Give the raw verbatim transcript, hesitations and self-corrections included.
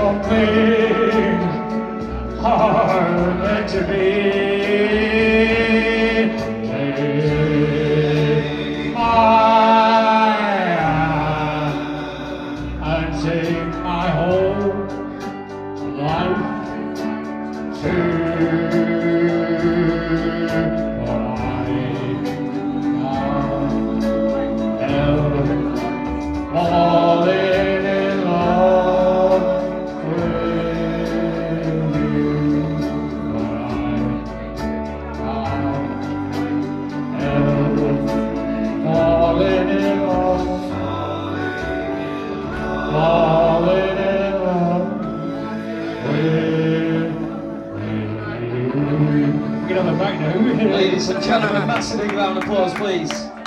something hard meant to be. Take my hand and take my whole life too. Falling in love with you, but I, I am falling in love, falling in love with you. Get on the back now. Ladies and gentlemen, massive big round of applause, please.